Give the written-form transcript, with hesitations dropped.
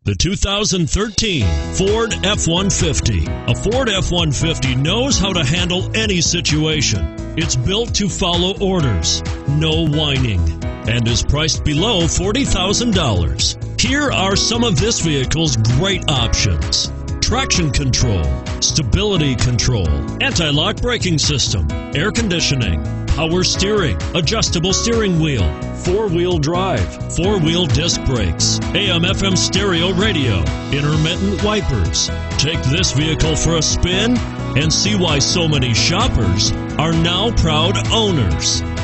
The 2013 Ford F-150. A Ford F-150 knows how to handle any situation. It's built to follow orders, no whining, and is priced below $40,000. Here are some of this vehicle's great options: traction control, stability control, anti-lock braking system, air conditioning, power steering, adjustable steering wheel, four-wheel drive, four-wheel disc brakes, AM/FM stereo radio, intermittent wipers. Take this vehicle for a spin and see why so many shoppers are now proud owners.